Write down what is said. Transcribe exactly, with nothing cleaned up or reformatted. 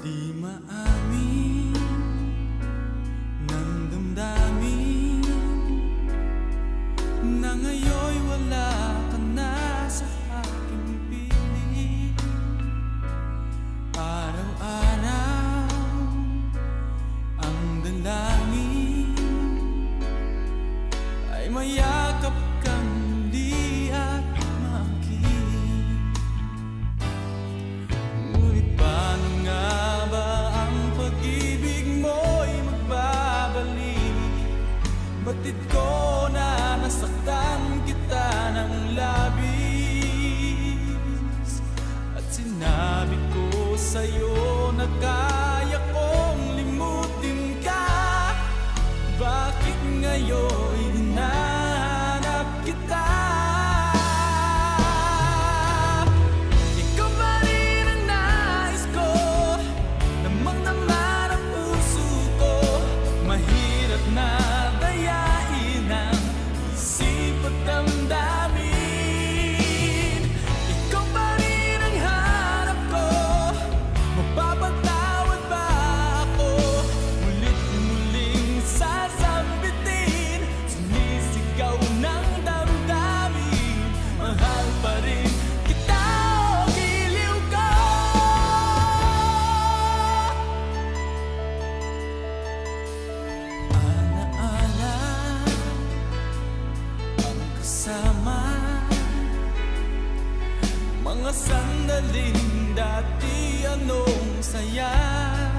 Di maamin ng damdamin na ngayon'y wala ka na sa aking piling. Araw-araw ang dalangin ay mayakap kang muli at makinig. Ngunit paano nga ba ang pag-ibig mo'y magbabalik? Batid ko na nasaktan kita ng labis, at sinabi ko sa'yo na kaya kong limutin ka. Bakit ngayon hinahanap kita? Ikaw pa rin ang nais ko, namang naman ang puso ko. Mahirap na dayain ang isip at damdamin. Ikaw pa rin ang hanap ko, mapapatawad ba ako? Mulit-muling sasambitin, sumisigaw ng damdamin. Mahal pa rin kita, o giliw ko. Alaala ang kasama, mga sandaling dati anong saya.